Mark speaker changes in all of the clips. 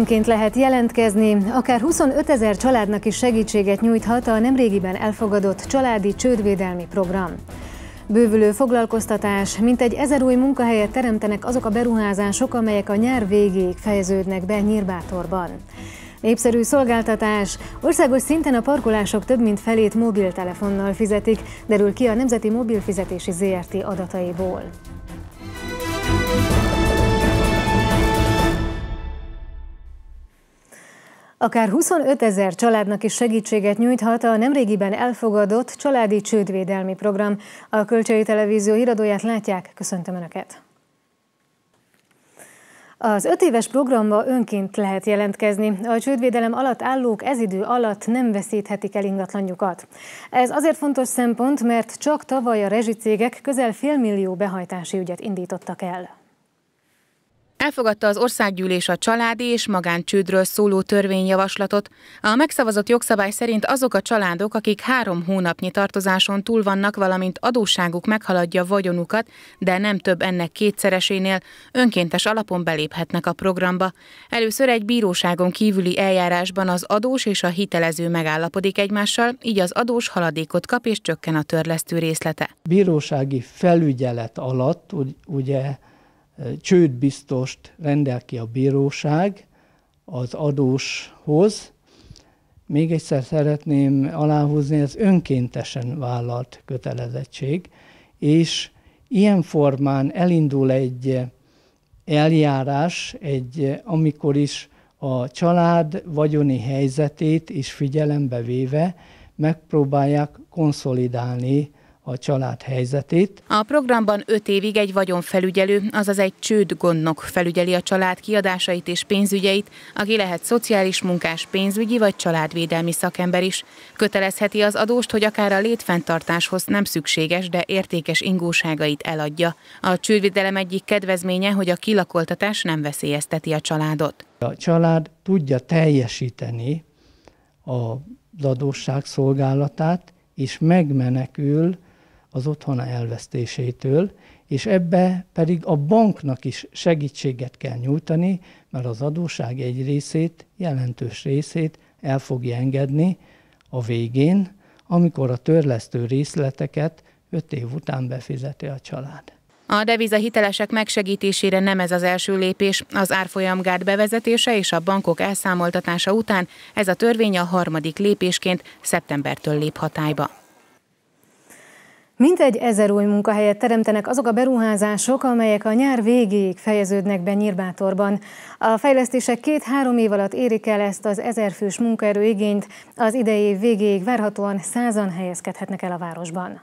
Speaker 1: Önként lehet jelentkezni, akár 25 000 családnak is segítséget nyújthat a nemrégiben elfogadott családi csődvédelmi program. Bővülő foglalkoztatás, mintegy 1000 új munkahelyet teremtenek azok a beruházások, amelyek a nyár végéig fejeződnek be Nyírbátorban. Népszerű szolgáltatás, országos szinten a parkolások több mint felét mobiltelefonnal fizetik, derül ki a Nemzeti Mobilfizetési Zrt. Adataiból. Akár 25 000 családnak is segítséget nyújthat a nemrégiben elfogadott családi csődvédelmi program. A Kölcsei Televízió híradóját látják, köszöntöm Önöket! Az 5 éves programba önként lehet jelentkezni. A csődvédelem alatt állók ez idő alatt nem veszíthetik el ingatlanjukat. Ez azért fontos szempont, mert csak tavaly a rezsicégek közel fél millió behajtási ügyet indítottak el.
Speaker 2: Elfogadta az Országgyűlés a családi és magáncsődről szóló törvényjavaslatot. A megszavazott jogszabály szerint azok a családok, akik 3 hónapnyi tartozáson túl vannak, valamint adósságuk meghaladja vagyonukat, de nem több ennek kétszeresénél, önkéntes alapon beléphetnek a programba. Először egy bíróságon kívüli eljárásban az adós és a hitelező megállapodik egymással, így az adós haladékot kap és csökken a törlesztő részlete.
Speaker 3: Bírósági felügyelet alatt ugye csődbiztost rendel ki a bíróság az adóshoz. Még egyszer szeretném aláhúzni, ez önkéntesen vállalt kötelezettség, és ilyen formán elindul egy eljárás, amikor is a család vagyoni helyzetét is figyelembe véve megpróbálják konszolidálni a család helyzetét.
Speaker 2: A programban 5 évig egy vagyonfelügyelő, azaz egy csődgondnok felügyeli a család kiadásait és pénzügyeit, aki lehet szociális munkás, pénzügyi vagy családvédelmi szakember is. Kötelezheti az adóst, hogy akár a létfenntartáshoz nem szükséges, de értékes ingóságait eladja. A csődvédelem egyik kedvezménye, hogy a kilakoltatás nem veszélyezteti a családot.
Speaker 3: A család tudja teljesíteni az adósság szolgálatát, és megmenekül az otthona elvesztésétől, és ebbe pedig a banknak is segítséget kell nyújtani, mert az adósság egy részét, jelentős részét el fogja engedni a végén, amikor a törlesztő részleteket 5 év után befizeti a család.
Speaker 2: A devizahitelesek megsegítésére nem ez az első lépés. Az árfolyamgát bevezetése és a bankok elszámoltatása után ez a törvény a 3. lépésként szeptembertől lép hatályba.
Speaker 1: Mintegy 1000 új munkahelyet teremtenek azok a beruházások, amelyek a nyár végéig fejeződnek be Nyírbátorban. A fejlesztések 2-3 év alatt érik el ezt az 1000 fős munkaerőigényt, az idei év végéig várhatóan 100-an helyezkedhetnek el a városban.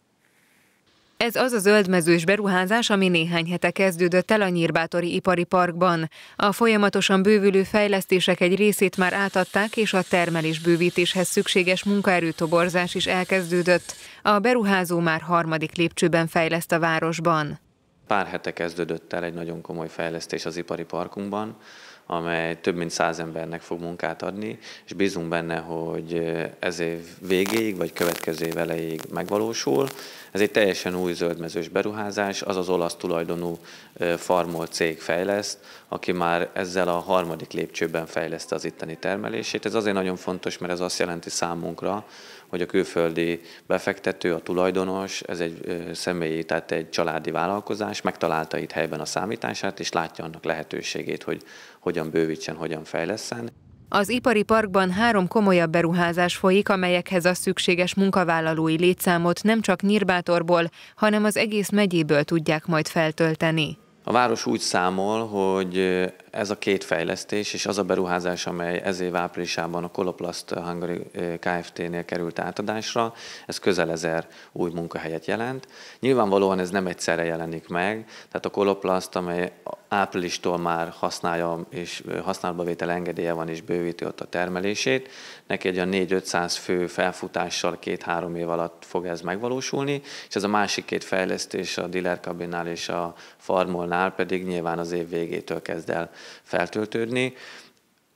Speaker 4: Ez az a zöldmezős beruházás, ami néhány hete kezdődött el a Nyírbátori Ipari Parkban. A folyamatosan bővülő fejlesztések egy részét már átadták, és a termelésbővítéshez szükséges munkaerőtoborzás is elkezdődött. A beruházó már 3. lépcsőben fejleszt a városban.
Speaker 5: Pár hete kezdődött el egy nagyon komoly fejlesztés az ipari parkunkban, amely több mint 100 embernek fog munkát adni, és bízunk benne, hogy ez év végéig, vagy következő év elejéig megvalósul. Ez egy teljesen új zöldmezős beruházás, az az olasz tulajdonú Farmol cég fejleszt, aki már ezzel a 3. lépcsőben fejleszte az itteni termelését. Ez azért nagyon fontos, mert ez azt jelenti számunkra, hogy a külföldi befektető, a tulajdonos, ez egy személyi, tehát egy családi vállalkozás, megtalálta itt helyben a számítását, és látja annak lehetőségét, hogy hogyan bővítsen, hogyan fejlesszen.
Speaker 4: Az ipari parkban 3 komolyabb beruházás folyik, amelyekhez a szükséges munkavállalói létszámot nem csak Nyírbátorból, hanem az egész megyéből tudják majd feltölteni.
Speaker 5: A város úgy számol, hogy ez a 2 fejlesztés és az a beruházás, amely ez év áprilisában a Coloplast Hungary Kft-nél került átadásra, ez közel 1000 új munkahelyet jelent. Nyilvánvalóan ez nem egyszerre jelenik meg, tehát a Coloplast, amely áprilistól már használja és használatba vétel engedélye van és bővíti ott a termelését, neki egy olyan 400-500 fő felfutással 2-3 év alatt fog ez megvalósulni, és ez a másik 2 fejlesztés, a Dealer Cabinnál és a Farmolnál pedig nyilván az év végétől kezd el feltöltődni.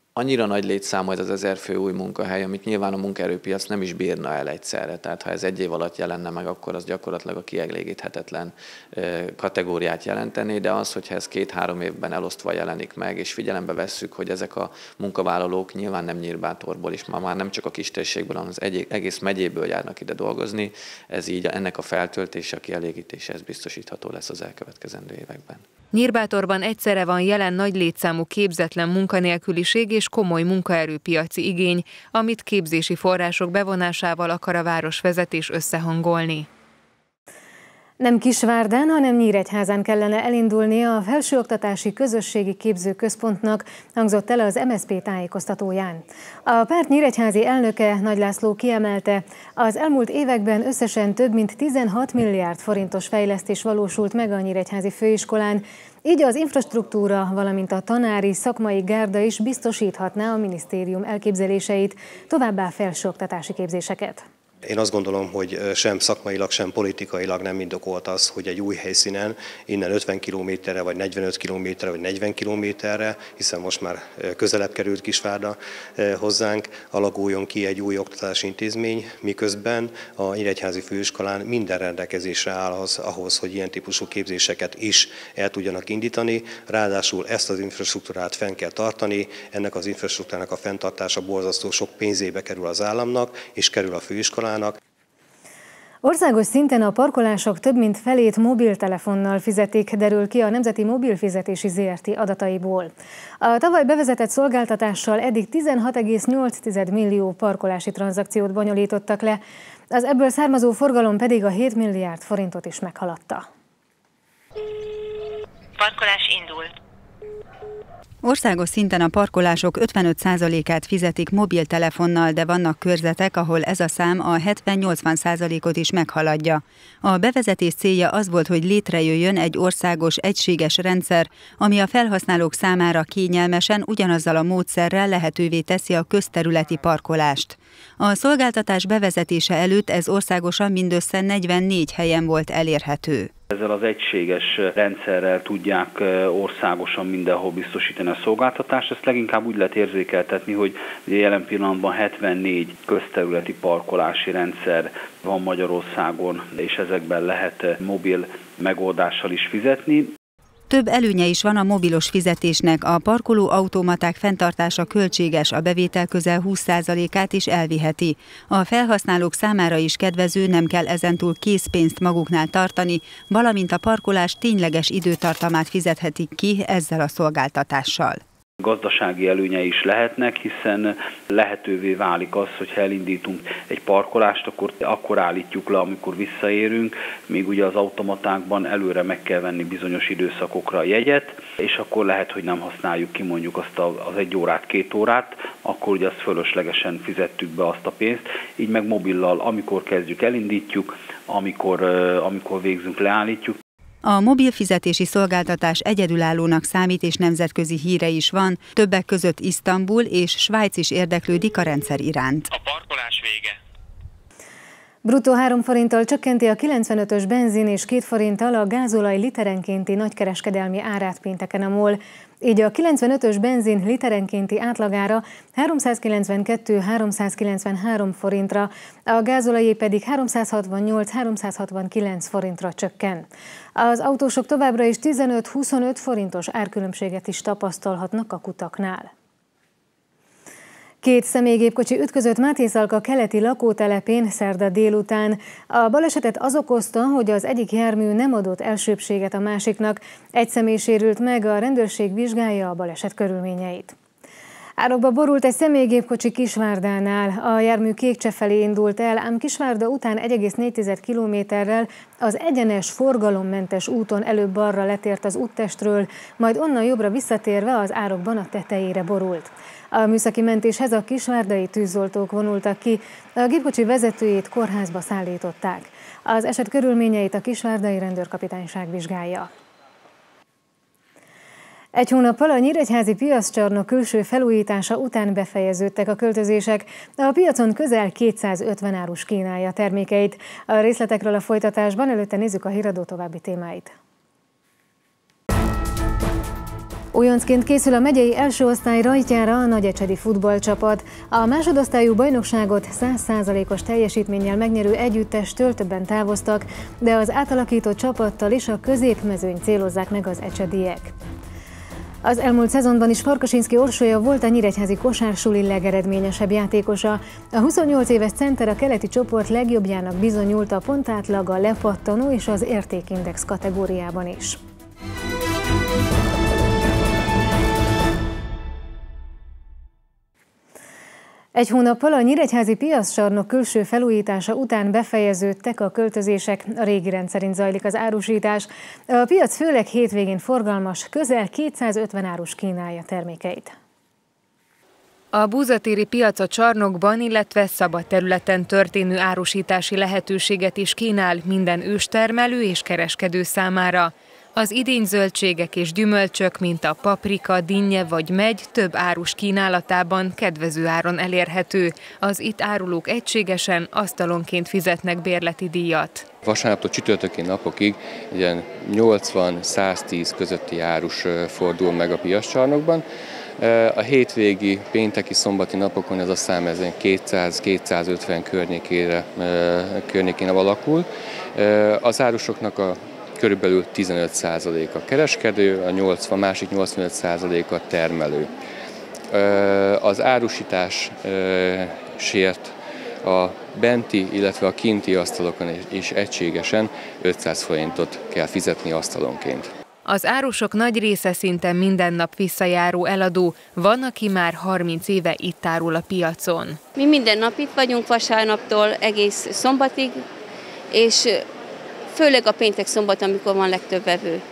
Speaker 5: annyira nagy létszámú ez az 1000 fő új munkahely, amit nyilván a munkaerőpiac nem is bírna el egyszerre. Tehát ha ez egy év alatt jelenne meg, akkor az gyakorlatilag a kielégíthetetlen kategóriát jelenteni, de az, hogyha ez 2-3 évben elosztva jelenik meg, és figyelembe vesszük, hogy ezek a munkavállalók nyilván nem Nyírbátorból is, már nem csak a kistérségből, hanem az egész megyéből járnak ide dolgozni, ez így ennek a feltöltése, a kielégítése, ez biztosítható lesz az elkövetkezendő években.
Speaker 4: Nyírbátorban egyszerre van jelen nagy létszámú képzetlen munkanélküliség és komoly munkaerőpiaci igény, amit képzési források bevonásával akar a városvezetés összehangolni.
Speaker 1: Nem Kisvárdán, hanem Nyíregyházán kellene elindulnia a Felsőoktatási Közösségi Képzőközpontnak, hangzott el az MSZP tájékoztatóján. A párt nyíregyházi elnöke Nagy László kiemelte, az elmúlt években összesen több mint 16 milliárd forintos fejlesztés valósult meg a Nyíregyházi Főiskolán, így az infrastruktúra, valamint a tanári szakmai gárda is biztosíthatná a minisztérium elképzeléseit, továbbá felsőoktatási képzéseket.
Speaker 6: Én azt gondolom, hogy sem szakmailag, sem politikailag nem indokolt az, hogy egy új helyszínen, innen 50 kilométerre, vagy 45 kilométerre, vagy 40 kilométerre, hiszen most már közelebb került Kisvárda hozzánk, alakuljon ki egy új oktatási intézmény, miközben a Nyíregyházi Főiskolán minden rendelkezésre áll ahhoz, hogy ilyen típusú képzéseket is el tudjanak indítani. Ráadásul ezt az infrastruktúrát fenn kell tartani, ennek az infrastruktúrának a fenntartása borzasztó sok pénzébe kerül az államnak, és kerül a főiskolának.
Speaker 1: Országos szinten a parkolások több mint felét mobiltelefonnal fizetik, derül ki a Nemzeti Mobilfizetési Zrt. Adataiból. A tavaly bevezetett szolgáltatással eddig 16,8 millió parkolási tranzakciót bonyolítottak le, az ebből származó forgalom pedig a 7 milliárd forintot is meghaladta.
Speaker 7: Parkolás indul.
Speaker 8: Országos szinten a parkolások 55%-át fizetik mobiltelefonnal, de vannak körzetek, ahol ez a szám a 70-80%-ot is meghaladja. A bevezetés célja az volt, hogy létrejöjjön egy országos, egységes rendszer, ami a felhasználók számára kényelmesen ugyanazzal a módszerrel lehetővé teszi a közterületi parkolást. A szolgáltatás bevezetése előtt ez országosan mindössze 44 helyen volt elérhető.
Speaker 9: Ezzel az egységes rendszerrel tudják országosan mindenhol biztosítani a szolgáltatást. Ezt leginkább úgy lehet érzékeltetni, hogy jelen pillanatban 74 közterületi parkolási rendszer van Magyarországon, és ezekben lehet mobil megoldással is fizetni.
Speaker 8: Több előnye is van a mobilos fizetésnek, a parkolóautomaták fenntartása költséges, a bevétel közel 20%-át is elviheti. A felhasználók számára is kedvező, nem kell ezentúl készpénzt maguknál tartani, valamint a parkolás tényleges időtartamát fizethetik ki ezzel a szolgáltatással.
Speaker 9: Gazdasági előnye is lehetnek, hiszen lehetővé válik az, hogy ha elindítunk egy parkolást, akkor állítjuk le, amikor visszaérünk, míg ugye az automatákban előre meg kell venni bizonyos időszakokra a jegyet, és akkor lehet, hogy nem használjuk ki mondjuk azt az 1 órát, 2 órát, akkor ugye azt fölöslegesen fizettük be azt a pénzt, így meg mobillal, amikor kezdjük, elindítjuk, amikor végzünk, leállítjuk.
Speaker 8: A mobil fizetési szolgáltatás egyedülállónak számít és nemzetközi híre is van, többek között Isztambul és Svájc is érdeklődik a rendszer iránt.
Speaker 7: A parkolás vége.
Speaker 1: Bruttó 3 forinttal csökkenti a 95-ös benzin és 2 forinttal a gázolaj literenkénti nagykereskedelmi árát pénteken a MOL. Így a 95-ös benzin literenkénti átlagára 392-393 forintra, a gázolajé pedig 368-369 forintra csökken. Az autósok továbbra is 15-25 forintos árkülönbséget is tapasztalhatnak a kutaknál. 2 személygépkocsi ütközött Mátészalka keleti lakótelepén szerda délután. A balesetet az okozta, hogy az egyik jármű nem adott elsőbbséget a másiknak. Egy személy sérült meg, a rendőrség vizsgálja a baleset körülményeit. Árokba borult egy személygépkocsi Kisvárdánál. A jármű Kékcse felé indult el, ám Kisvárda után 1,4 kilométerrel az egyenes, forgalommentes úton előbb balra letért az úttestről, majd onnan jobbra visszatérve az árokban a tetejére borult. A műszaki mentéshez a kisvárdai tűzoltók vonultak ki, a gépkocsi vezetőjét kórházba szállították. Az eset körülményeit a kisvárdai rendőrkapitányság vizsgálja. Egy hónappal a nyíregyházi piaccsarnok külső felújítása után befejeződtek a költözések. A piacon közel 250 árus kínálja termékeit. A részletekről a folytatásban, előtte nézzük a híradó további témáit. Újoncként készül a megyei első osztály rajtjára a nagyecsedi futballcsapat. A másodosztályú bajnokságot 100%-os teljesítménnyel megnyerő együttestől többen távoztak, de az átalakított csapattal is a középmezőny célozzák meg az ecsediek. Az elmúlt szezonban is Farkasinszky Orsolya volt a nyíregyházi kosársuli legeredményesebb játékosa. A 28 éves center a keleti csoport legjobbjának bizonyult a pontátlag, a lepattanó és az értékindex kategóriában is. Egy hónappal a nyíregyházi piaszcsarnok külső felújítása után befejeződtek a költözések, a régi rend szerint zajlik az árusítás. A piac főleg hétvégén forgalmas, közel 250 árus kínálja termékeit.
Speaker 4: A búzatéri piac a csarnokban, illetve szabad területen történő árusítási lehetőséget is kínál minden őstermelő és kereskedő számára. Az idény zöldségek és gyümölcsök, mint a paprika, dinnye vagy megy több árus kínálatában kedvező áron elérhető. Az itt árulók egységesen, asztalonként fizetnek bérleti díjat.
Speaker 10: Vasárnaptól csütörtöki napokig ilyen 80-110 közötti árus fordul meg a piaszcsarnokban. A hétvégi, pénteki, szombati napokon ez a szám 200-250 környékén alakul. Az árusoknak a körülbelül 15% a kereskedő, a másik 85% a termelő. Az árusításért a benti, illetve a kinti asztalokon is egységesen 500 forintot kell fizetni asztalonként.
Speaker 4: Az árusok nagy része szinte minden nap visszajáró eladó, van, aki már 30 éve itt árul a piacon.
Speaker 11: Mi minden nap itt vagyunk vasárnaptól egész szombatig, és főleg a péntek-szombat, amikor van legtöbb vevő.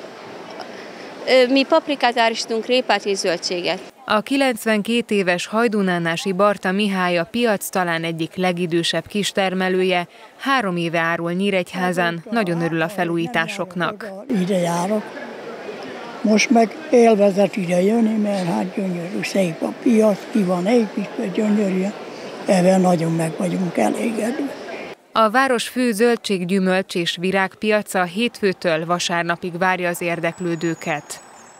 Speaker 11: Mi paprikát árusítunk, répát és zöldséget.
Speaker 4: A 92 éves hajdunánási Barta Mihály a piac talán egyik legidősebb kistermelője, 3 éve árul Nyíregyházán, nagyon örül a felújításoknak.
Speaker 12: Ide járok, most meg élvezet ide jönni, mert hát gyönyörű, szép a piac, ki van építve, gyönyörű, ebben nagyon meg vagyunk elégedve.
Speaker 4: A város fő zöldség, gyümölcs és virágpiaca hétfőtől vasárnapig várja az érdeklődőket.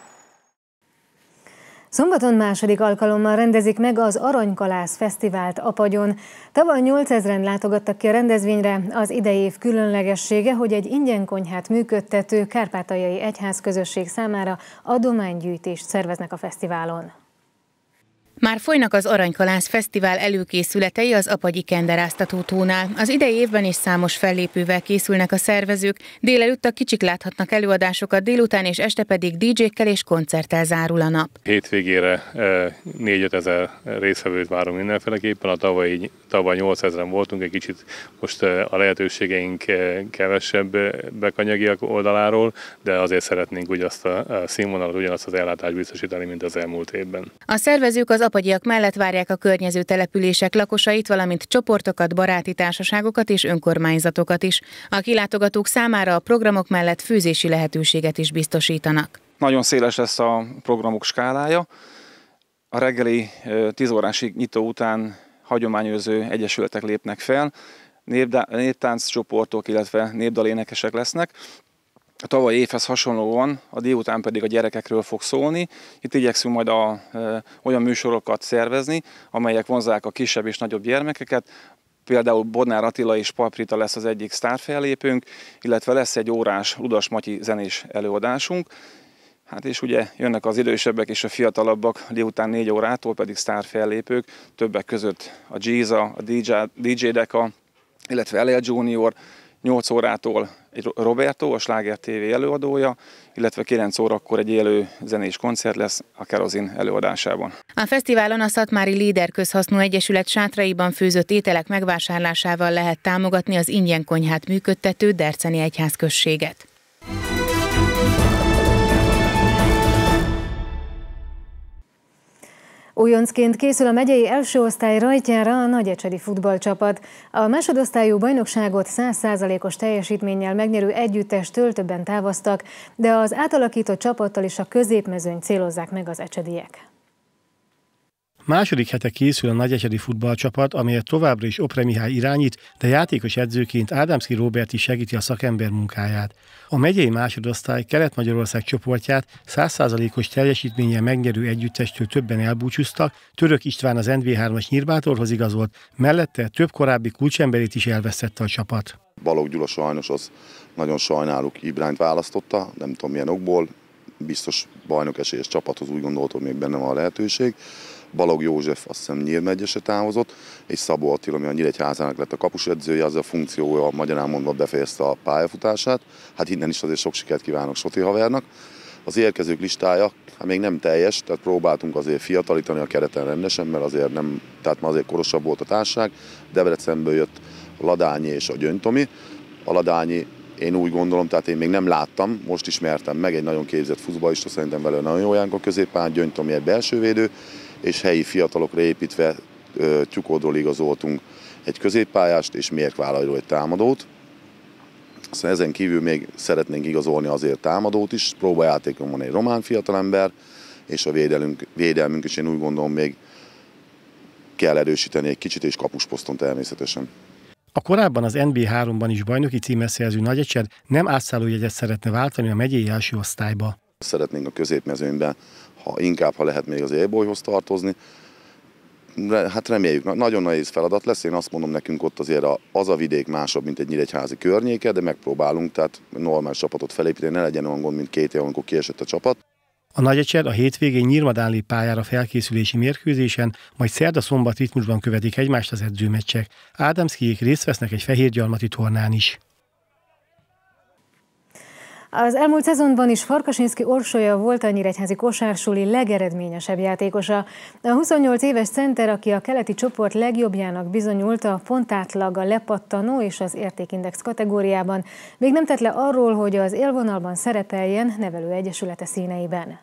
Speaker 1: Szombaton második alkalommal rendezik meg az Aranykalász Fesztivált Apagyon. Tavaly 8000-en látogattak ki a rendezvényre. Az idei év különlegessége, hogy egy ingyenkonyhát működtető kárpátaljai egyházközösség számára adománygyűjtést szerveznek a fesztiválon.
Speaker 2: Már folynak az Aranykalász Fesztivál előkészületei az Apagyi kenderáztatótónál. Az idei évben is számos fellépővel készülnek a szervezők, délelőtt a kicsik láthatnak előadásokat, délután és este pedig DJ-kkel és koncerttel zárul a nap.
Speaker 13: Hétvégére 4-5 ezer résztvevőt várunk mindenféleképpen, a tavaly 8000-en voltunk, egy kicsit most a lehetőségeink kevesebbek anyagiak oldaláról, de azért szeretnénk ugyanazt a színvonalat, ugyanazt az ellátást biztosítani, mint az elmúlt évben.
Speaker 2: A szervezők az apagyiak mellett várják a környező települések lakosait, valamint csoportokat, baráti társaságokat és önkormányzatokat is. A kilátogatók számára a programok mellett főzési lehetőséget is biztosítanak.
Speaker 14: Nagyon széles lesz a programok skálája. A reggeli 10 órásig nyitó után hagyományőrző egyesületek lépnek fel, néptánc csoportok, illetve népdalénekesek lesznek. A tavalyi évhez hasonlóan a délután pedig a gyerekekről fog szólni. Itt igyekszünk majd olyan műsorokat szervezni, amelyek vonzzák a kisebb és nagyobb gyermekeket. Például Bodnár Attila és Pap Rita lesz az egyik sztárfellépőnk, illetve lesz egy órás Ludas Matyi zenés előadásunk. Hát és ugye jönnek az idősebbek és a fiatalabbak, délután 4 órától pedig sztárfellépők, többek között a Giza, a DJ Deka, illetve LL Junior, 8 órától egy Roberto, a Sláger TV előadója, illetve 9 órakor egy élő zenés koncert lesz a Kerozin előadásában.
Speaker 2: A fesztiválon a Szatmári Léder Közhasznú Egyesület sátraiban főzött ételek megvásárlásával lehet támogatni az ingyenkonyhát működtető Derceni egyházközséget.
Speaker 1: Újoncként készül a megyei első osztály rajtjára a nagyecsedi futballcsapat. A másodosztályú bajnokságot 100%-os teljesítménnyel megnyerő együttestől többen távoztak, de az átalakított csapattal is a középmezőny célozzák meg az ecsediek.
Speaker 15: Második hete készül a nagyecsedi futballcsapat, amelyet továbbra is Opre Mihály irányít, de játékos edzőként Ádámszky Róbert is segíti a szakember munkáját. A megyei másodosztály Kelet-Magyarország csoportját 100%-os teljesítménnyel megnyerő együttestől többen elbúcsúztak, Török István az NB3-as Nyírbátorhoz igazolt, mellette több korábbi kulcsemberét is elvesztette a csapat.
Speaker 16: Balogh Gyula sajnos az nagyon sajnáljuk, Ibrányt választotta, nem tudom milyen okból, biztos bajnokesélyes csapathoz úgy gondoltam, hogy még benne van a lehetőség. Balogh József azt hiszem Nyírmegyesre távozott, és Szabó Attila, ami a Nyíregyházának lett a kapusedzője, az a funkciója magyarán mondva befejezte a pályafutását. Hát innen is azért sok sikert kívánok Soti havernak. Az érkezők listája még nem teljes, tehát próbáltunk azért fiatalítani a kereten rendesen, mert azért nem, tehát ma azért korosabb volt a társaság. Debrecenből jött a Ladányi és a Gyöngytomi. A Ladányi én úgy gondolom, tehát én még nem láttam, most ismertem meg, egy nagyon képzett futballista, szerintem vele nagyon jó járunk a középpályán, Gyöngytomi egy belsővédő, és helyi fiatalokra építve Tyukodról igazoltunk egy középpályást, és Mérkválairól egy támadót. Aztán ezen kívül még szeretnénk igazolni azért támadót is, próbajátékon van egy román fiatalember, és a védelmünk is én úgy gondolom még kell erősíteni egy kicsit, és kapusposzton természetesen.
Speaker 15: A korábban az NB3-ban is bajnoki címet szerző Nagyecsed nem átszállójegyet szeretne váltani a megyei első osztályba.
Speaker 16: Szeretnénk a középmezőnyben, ha lehet még az élbolyhoz tartozni. Hát reméljük, nagyon nehéz feladat lesz, én azt mondom, nekünk ott azért az a vidék másabb, mint egy nyíregyházi környéke, de megpróbálunk, tehát normális csapatot felépíteni, ne legyen olyan gond, mint 2 év, amikor kiesett a csapat.
Speaker 15: A Nagyecsed a hétvégén Nyírmadán lép pályára felkészülési mérkőzésen, majd szerda-szombat ritmusban követik egymást az edzőmeccsek. Ádámszkyék részt vesznek egy fehérgyarmati tornán is.
Speaker 1: Az elmúlt szezonban is Farkasinszky Orsolya volt a nyíregyházi kosársuli legeredményesebb játékosa. A 28 éves center, aki a keleti csoport legjobbjának bizonyult a pontátlag, a lepattanó és az értékindex kategóriában, még nem tett le arról, hogy az élvonalban szerepeljen nevelőegyesülete színeiben.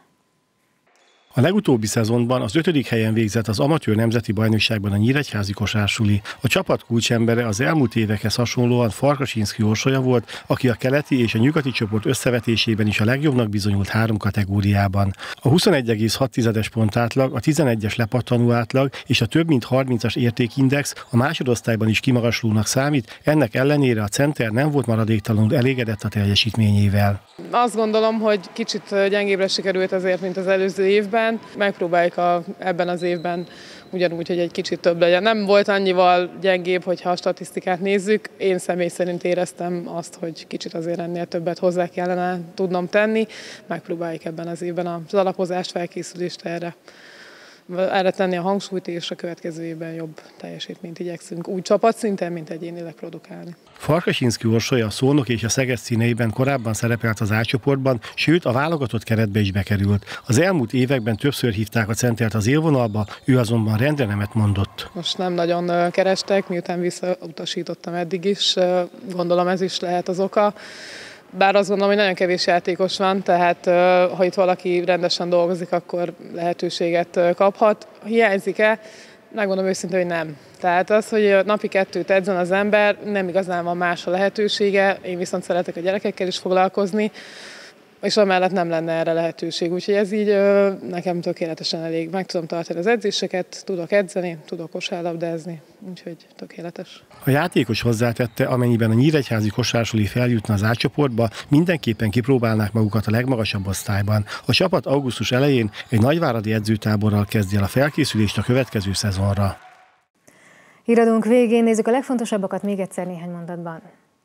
Speaker 15: A legutóbbi szezonban az 5. helyen végzett az amatőr nemzeti bajnokságban a nyíregyházi kosársuli. A csapat kulcsembere az elmúlt évekhez hasonlóan Farkasinszky Orsolya volt, aki a keleti és a nyugati csoport összevetésében is a legjobbnak bizonyult 3 kategóriában. A 21,6-es pontátlag, a 11-es lepattanó átlag és a több mint 30-as értékindex a másodosztályban is kimagaslónak számít, ennek ellenére a center nem volt maradéktalanul elégedett a teljesítményével.
Speaker 17: Azt gondolom, hogy kicsit gyengébbre sikerült azért, mint az előző évben. Megpróbáljuk ebben az évben ugyanúgy, hogy egy kicsit több legyen. Nem volt annyival gyengébb, hogyha a statisztikát nézzük. Én személy szerint éreztem azt, hogy kicsit azért ennél többet hozzá kellene tudnom tenni. Megpróbáljuk ebben az évben az alapozást, felkészülést erre tenni a hangsúlyt, és a következő évben jobb teljesítményt igyekszünk úgy csapatszinten, mint egyénileg produkálni.
Speaker 15: Farkasinszky Orsolya a Szolnok és a Szeged színeiben korábban szerepelt az A csoportban, sőt a válogatott keretbe is bekerült. Az elmúlt években többször hívták a centert az élvonalba, ő azonban rendre nemet mondott.
Speaker 17: Most nem nagyon kerestek, miután visszautasítottam eddig is, gondolom ez is lehet az oka. Bár azt gondolom, hogy nagyon kevés játékos van, tehát ha itt valaki rendesen dolgozik, akkor lehetőséget kaphat. Hiányzik-e? Megmondom őszintén, hogy nem. Tehát az, hogy napi 2 edzen az ember, nem igazán van más a lehetősége. Én viszont szeretek a gyerekekkel is foglalkozni, és amellett nem lenne erre lehetőség. Úgyhogy ez így nekem tökéletesen elég. Meg tudom tartani az edzéseket, tudok edzeni, tudok kosárlabdázni, úgyhogy tökéletes.
Speaker 15: A játékos hozzátette, amennyiben a nyíregyházi kosársuli feljutna az A csoportba, mindenképpen kipróbálnák magukat a legmagasabb osztályban. A csapat augusztus elején egy nagyváradi edzőtáborral kezdi el a felkészülést a következő szezonra.
Speaker 1: Híradónk végén nézzük a legfontosabbakat még egyszer néhány mondatban.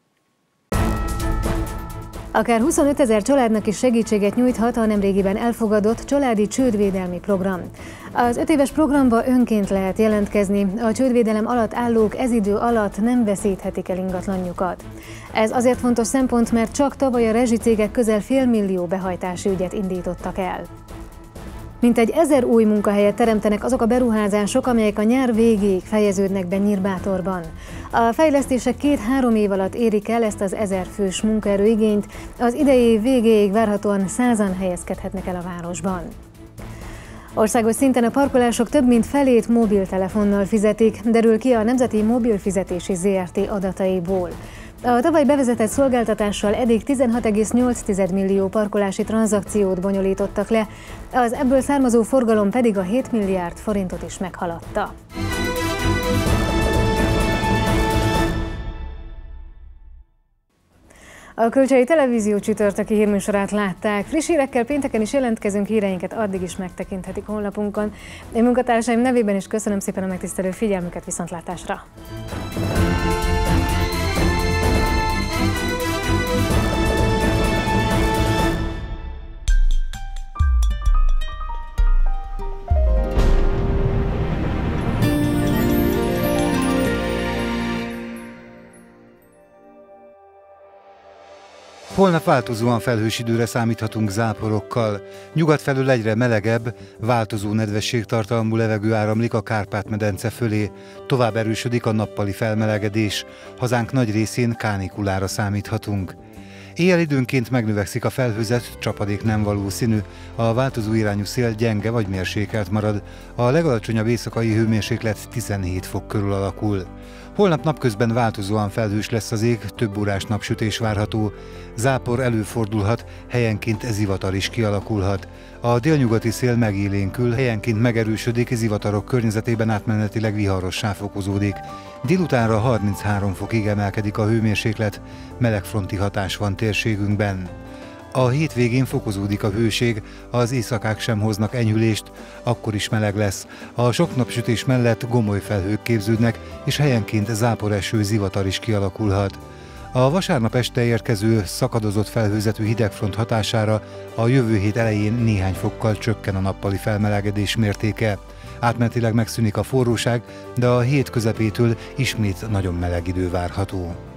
Speaker 1: Akár 25 000 családnak is segítséget nyújthat a nemrégiben elfogadott családi csődvédelmi program. Az 5 éves programba önként lehet jelentkezni, a csődvédelem alatt állók ez idő alatt nem veszíthetik el ingatlanjukat. Ez azért fontos szempont, mert csak tavaly a rezsicégek közel 500 000 behajtási ügyet indítottak el. Mintegy 1000 új munkahelyet teremtenek azok a beruházások, amelyek a nyár végéig fejeződnek be Nyírbátorban. A fejlesztések 2-3 év alatt érik el ezt az 1000 fős munkaerőigényt, az idei év végéig várhatóan 100-an helyezkedhetnek el a városban. Országos szinten a parkolások több mint felét mobiltelefonnal fizetik, derül ki a Nemzeti Mobilfizetési Zrt. Adataiból. A tavaly bevezetett szolgáltatással eddig 16,8 millió parkolási tranzakciót bonyolítottak le, az ebből származó forgalom pedig a 7 milliárd forintot is meghaladta. A Kölcsei Televízió csütörtöki hírműsorát látták. Friss hírekkel pénteken is jelentkezünk, híreinket addig is megtekinthetik honlapunkon. Én munkatársaim nevében is köszönöm szépen a megtisztelő figyelmüket, viszontlátásra!
Speaker 18: Holnap változóan felhős időre számíthatunk záporokkal. Nyugat felől egyre melegebb, változó nedvességtartalmú levegő áramlik a Kárpát-medence fölé. Tovább erősödik a nappali felmelegedés. Hazánk nagy részén kánikulára számíthatunk. Éjjel időnként megnövekszik a felhőzet, csapadék nem valószínű. A változó irányú szél gyenge vagy mérsékelt marad. A legalacsonyabb éjszakai hőmérséklet 17 fok körül alakul. Holnap napközben változóan felhős lesz az ég, több órás napsütés várható. Zápor előfordulhat, helyenként zivatar is kialakulhat. A délnyugati szél megélénkül, helyenként megerősödik, zivatarok környezetében átmenetileg viharossá fokozódik. Délutánra 33 fokig emelkedik a hőmérséklet, melegfronti hatás van térségünkben. A hétvégén fokozódik a hőség, az éjszakák sem hoznak enyhülést, akkor is meleg lesz. A sok napsütés mellett gomoly felhők képződnek, és helyenként záporeső, zivatar is kialakulhat. A vasárnap este érkező, szakadozott felhőzetű hidegfront hatására a jövő hét elején néhány fokkal csökken a nappali felmelegedés mértéke. Átmenetileg megszűnik a forróság, de a hét közepétől ismét nagyon meleg idő várható.